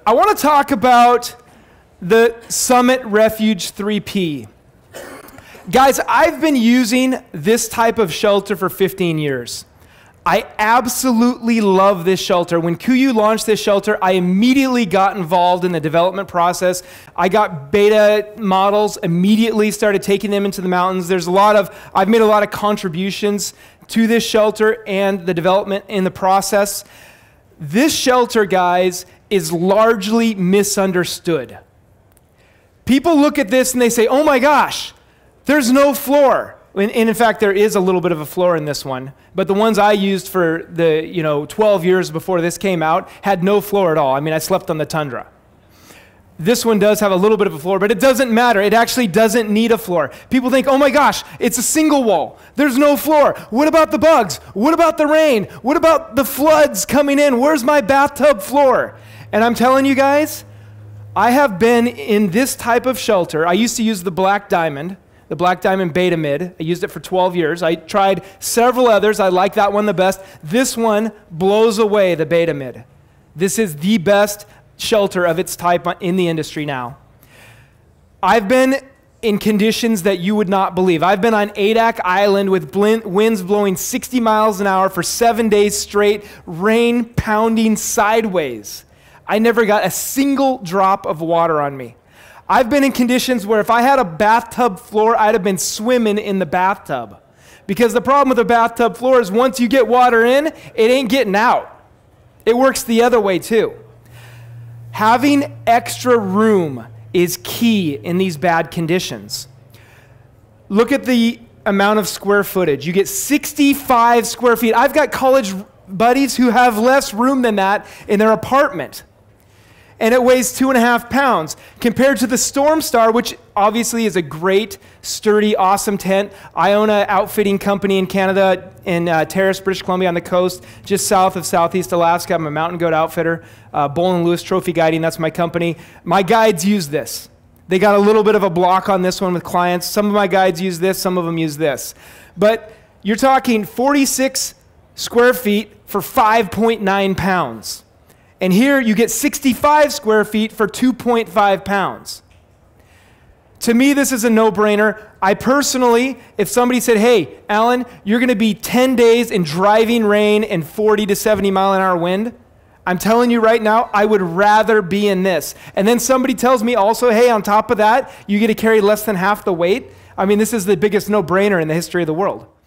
I want to talk about the Summit Refuge 3P. Guys, I've been using this type of shelter for 15 years. I absolutely love this shelter. When KUIU launched this shelter, I immediately got involved in the development process. I got beta models, immediately started taking them into the mountains. I've made a lot of contributions to this shelter and the development in the process. This shelter, guys, is largely misunderstood. People look at this and they say, oh my gosh, there's no floor. And in fact, there is a little bit of a floor in this one. But the ones I used for the 12 years before this came out had no floor at all. I mean, I slept on the tundra. This one does have a little bit of a floor, but it doesn't matter. It actually doesn't need a floor. People think, oh my gosh, it's a single wall. There's no floor. What about the bugs? What about the rain? What about the floods coming in? Where's my bathtub floor? And I'm telling you guys, I have been in this type of shelter. I used to use the Black Diamond Beta Mid. I used it for 12 years. I tried several others. I like that one the best. This one blows away the Beta Mid. This is the best shelter of its type in the industry now. I've been in conditions that you would not believe. I've been on Adak Island with winds blowing 60 miles an hour for 7 days straight, rain pounding sideways. I never got a single drop of water on me. I've been in conditions where if I had a bathtub floor, I'd have been swimming in the bathtub. Because the problem with a bathtub floor is once you get water in, it ain't getting out. It works the other way too. Having extra room is key in these bad conditions. Look at the amount of square footage. You get 65 square feet. I've got college buddies who have less room than that in their apartment. And it weighs 2.5 pounds compared to the Storm Star, which obviously is a great, sturdy, awesome tent. I own an outfitting company in Canada, in Terrace, British Columbia on the coast, just south of Southeast Alaska. I'm a mountain goat outfitter. Bolen Lewis Trophy Guiding, that's my company. My guides use this. They got a little bit of a block on this one with clients. Some of my guides use this, some of them use this. But you're talking 46 square feet for 5.9 pounds. And here you get 65 square feet for 2.5 pounds. To me, this is a no-brainer. I personally, if somebody said, hey, Alan, you're going to be 10 days in driving rain and 40 to 70 mile an hour wind, I'm telling you right now, I would rather be in this. And then somebody tells me also, hey, on top of that, you get to carry less than half the weight. I mean, this is the biggest no-brainer in the history of the world.